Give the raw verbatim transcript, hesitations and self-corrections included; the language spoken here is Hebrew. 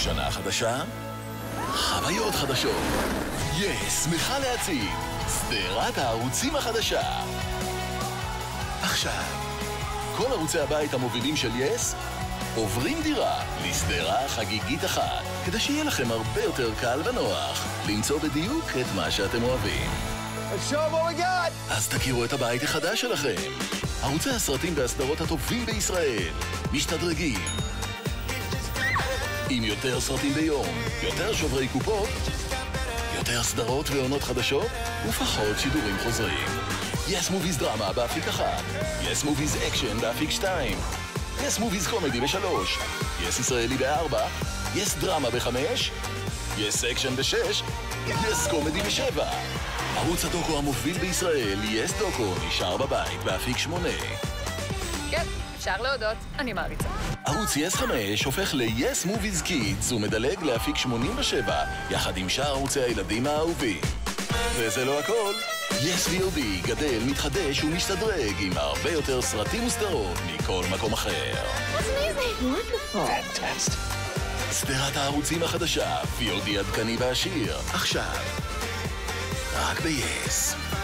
שנה חדשה? חוויות חדשות. יס, שמחה להציג סדרת הערוצים החדשה. עכשיו, כל ערוצי הבית המובילים של יס עוברים דירה לסדרה חגיגית אחת, כדי שיהיה לכם הרבה יותר קל ונוח למצוא בדיוק את מה שאתם אוהבים. Show what we got! אז תכירו את הבית החדש שלכם. ערוצי הסרטים והסדרות הטובים בישראל משתדרגים עם יותר סרטים ביום, יותר שוברי קופות, יותר סדרות ועונות חדשות ופחות שידורים חוזרים. יס מוביז דרמה באפיק אחת, יס מוביז אקשן באפיק שתיים, יס מוביז קומדי בשלוש, יס ישראלי בארבע, יס דרמה בחמש, יס אקשן בשש, יס קומדי בשבע. ערוץ הדוקו המוביל בישראל, יס דוקו, נשאר בבית באפיק שמונה. כן, אפשר להודות, אני מעריצה. ערוץ יס חמש הופך ל-יס מוביז קידס ומדלג לאפיק שמונים ושבע, יחד עם שאר ערוצי הילדים האהובים. וזה לא הכל, יס וי או די גדל, מתחדש ומשתדרג עם הרבה יותר סרטים וסדרות מכל מקום אחר. That's amazing! Wonderful! Fantastic. סדרת הערוצים החדשה, וי או די עדכני ועשיר, עכשיו. רק ב-יס.